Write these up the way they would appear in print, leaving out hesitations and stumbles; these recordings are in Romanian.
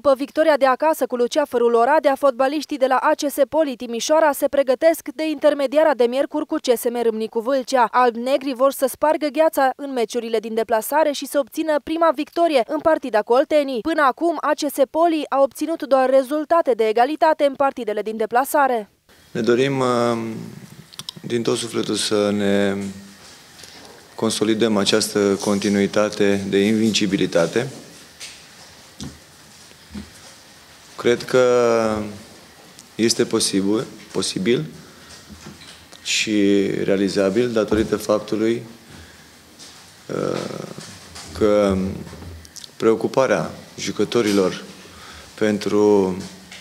După victoria de acasă cu Luceafărul Oradea, fotbaliștii de la ACS Poli Timișoara se pregătesc de intermediara de miercuri cu CSM Râmnicu Vâlcea. Alb-negri vor să spargă gheața în meciurile din deplasare și să obțină prima victorie în partida cu oltenii. Până acum, ACS Poli a obținut doar rezultate de egalitate în partidele din deplasare. Ne dorim din tot sufletul să ne consolidăm această continuitate de invincibilitate. Cred că este posibil și realizabil datorită faptului că preocuparea jucătorilor pentru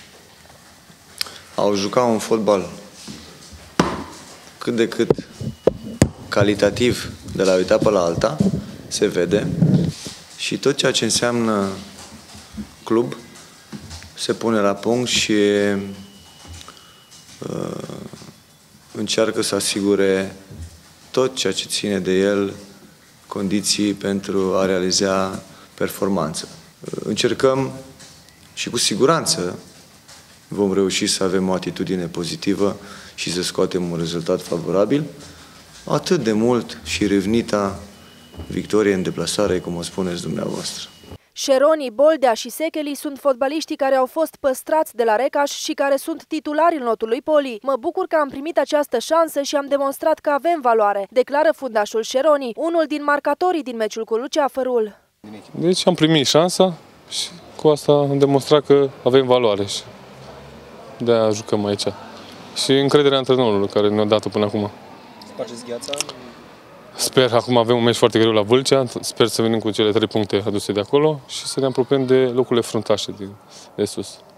a juca un fotbal cât de cât calitativ de la o etapă la alta se vede și tot ceea ce înseamnă club se pune la punct și încearcă să asigure tot ceea ce ține de el, condiții pentru a realiza performanță. Încercăm și cu siguranță vom reuși să avem o atitudine pozitivă și să scoatem un rezultat favorabil, atât de mult și râvnita victorie în deplasare, cum o spuneți dumneavoastră. Șeroni, Boldea și Secheli sunt fotbaliștii care au fost păstrați de la Recaș și care sunt titulari în lotul lui Poli. Mă bucur că am primit această șansă și am demonstrat că avem valoare, declară fundașul Șeroni, unul din marcatorii din meciul cu Luceafărul. Deci am primit șansa și cu asta am demonstrat că avem valoare și de-aia jucăm aici. Și încrederea antrenorului care ne-a dat-o până acum. Spargeți gheața? Sper, acum avem un meci foarte greu la Vâlcea, sper să venim cu cele 3 puncte aduse de acolo și să ne apropiem de locurile fruntașe de sus.